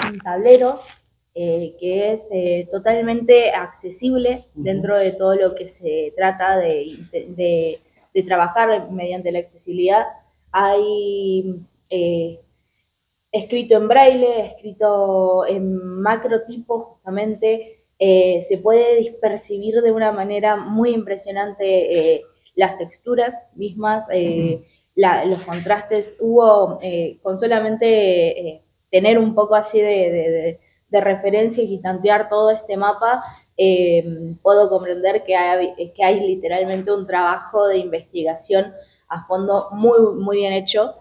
un tablero que es totalmente accesible dentro de todo lo que se trata de trabajar mediante la accesibilidad. Hay escrito en braille, escrito en macrotipo justamente, se puede dispercibir de una manera muy impresionante las texturas mismas, los contrastes. Hubo, con solamente tener un poco así de referencia y tantear todo este mapa, puedo comprender que hay literalmente un trabajo de investigación a fondo muy bien hecho.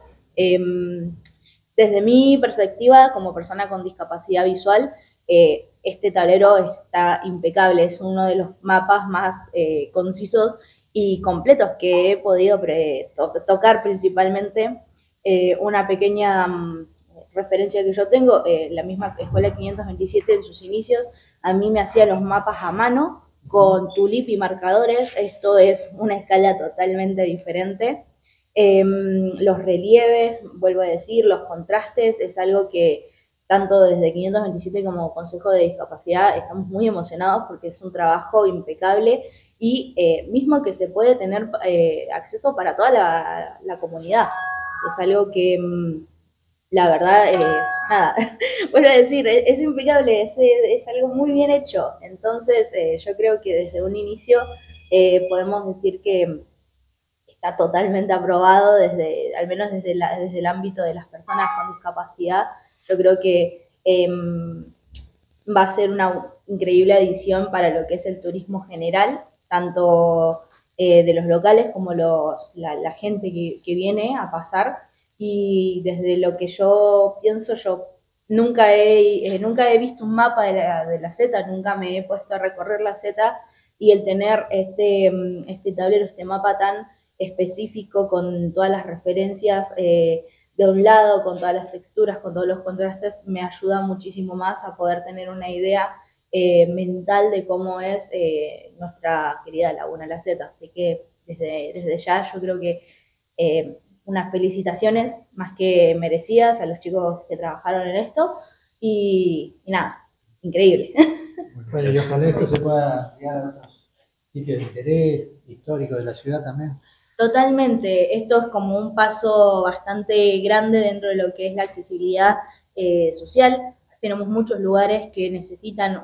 Desde mi perspectiva, como persona con discapacidad visual, este tablero está impecable, es uno de los mapas más concisos y completos que he podido tocar principalmente. Una pequeña referencia que yo tengo, la misma Escuela 527 en sus inicios, a mí me hacía los mapas a mano con tulip y marcadores. Esto es una escala totalmente diferente. Los relieves, vuelvo a decir, los contrastes, es algo que tanto desde 527 como Consejo de Discapacidad estamos muy emocionados porque es un trabajo impecable y mismo que se puede tener acceso para toda la comunidad. Es algo que la verdad, nada, vuelvo a decir, es impecable, es algo muy bien hecho. Entonces, yo creo que desde un inicio podemos decir que está totalmente aprobado desde, al menos desde el ámbito de las personas con discapacidad. Yo creo que va a ser una increíble adición para lo que es el turismo general, tanto de los locales como la gente que viene a pasar. Y desde lo que yo pienso, yo nunca he visto un mapa de la Z, nunca me he puesto a recorrer la Z, y el tener este tablero, este mapa tan específico con todas las referencias de un lado, con todas las texturas, con todos los contrastes, me ayuda muchísimo más a poder tener una idea mental de cómo es nuestra querida Laguna La Z. Así que desde ya yo creo que unas felicitaciones más que merecidas a los chicos que trabajaron en esto y nada, increíble. Bueno, y ojalá esto se pueda llegar a otros sitios de interés histórico de la ciudad también. Totalmente, esto es como un paso bastante grande dentro de lo que es la accesibilidad social. Tenemos muchos lugares que necesitan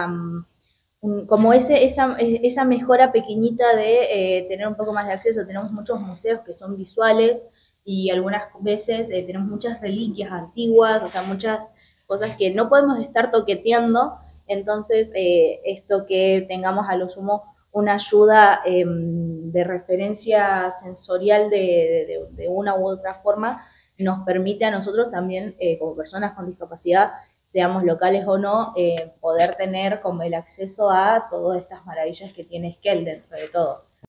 como esa mejora pequeñita de tener un poco más de acceso. Tenemos muchos museos que son visuales y algunas veces tenemos muchas reliquias antiguas, o sea, muchas cosas que no podemos estar toqueteando. Entonces, esto que tengamos a lo sumo una ayuda de referencia sensorial de una u otra forma, nos permite a nosotros también, como personas con discapacidad, seamos locales o no, poder tener como el acceso a todas estas maravillas que tiene Esquel dentro de todo.